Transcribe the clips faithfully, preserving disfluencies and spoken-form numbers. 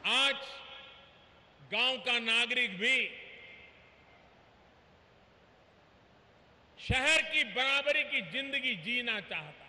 आज गांव का नागरिक भी शहर की बराबरी की जिंदगी जीना चाहता है।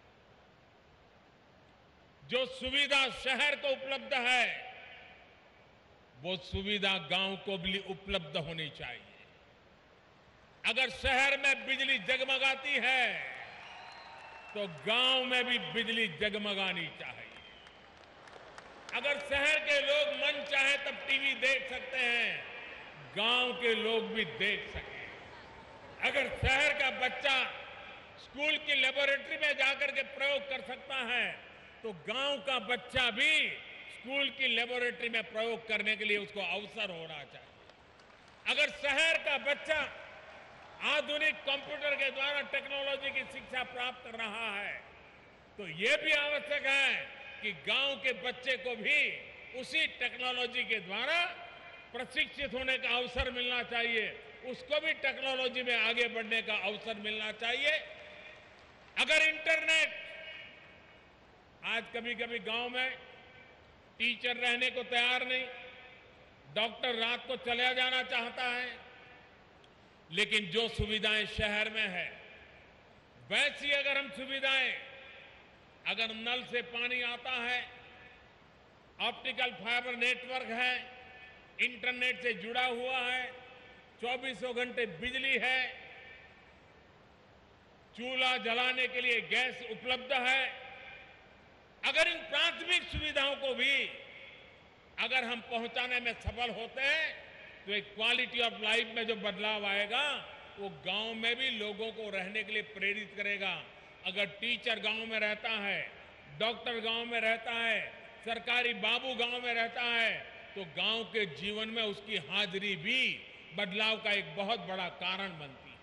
जो सुविधा शहर को उपलब्ध है, वो सुविधा गांव को भी उपलब्ध होनी चाहिए। अगर शहर में बिजली जगमगाती है तो गांव में भी बिजली जगमगानी चाहिए। अगर शहर के लोग मन चाहे तब टीवी देख सकते हैं, गांव के लोग भी देख सकें। अगर शहर का बच्चा स्कूल की लेबोरेटरी में जाकर के प्रयोग कर सकता है तो गांव का बच्चा भी स्कूल की लेबोरेटरी में प्रयोग करने के लिए उसको अवसर होना चाहिए। अगर शहर का बच्चा आधुनिक कंप्यूटर के द्वारा टेक्नोलॉजी की शिक्षा प्राप्त कर रहा है तो यह भी आवश्यक है कि गांव के बच्चे को भी उसी टेक्नोलॉजी के द्वारा प्रशिक्षित होने का अवसर मिलना चाहिए, उसको भी टेक्नोलॉजी में आगे बढ़ने का अवसर मिलना चाहिए। अगर इंटरनेट, आज कभी कभी गांव में टीचर रहने को तैयार नहीं, डॉक्टर रात को चला जाना चाहता है, लेकिन जो सुविधाएं शहर में है वैसी अगर हम सुविधाएं, अगर नल से पानी आता है, ऑप्टिकल फाइबर नेटवर्क है, इंटरनेट से जुड़ा हुआ है, चौबीसों घंटे बिजली है, चूल्हा जलाने के लिए गैस उपलब्ध है, अगर इन प्राथमिक सुविधाओं को भी अगर हम पहुंचाने में सफल होते हैं तो एक क्वालिटी ऑफ लाइफ में जो बदलाव आएगा वो गांव में भी लोगों को रहने के लिए प्रेरित करेगा। अगर टीचर गांव में रहता है, डॉक्टर गांव में रहता है, सरकारी बाबू गांव में रहता है तो गांव के जीवन में उसकी हाजिरी भी बदलाव का एक बहुत बड़ा कारण बनती है।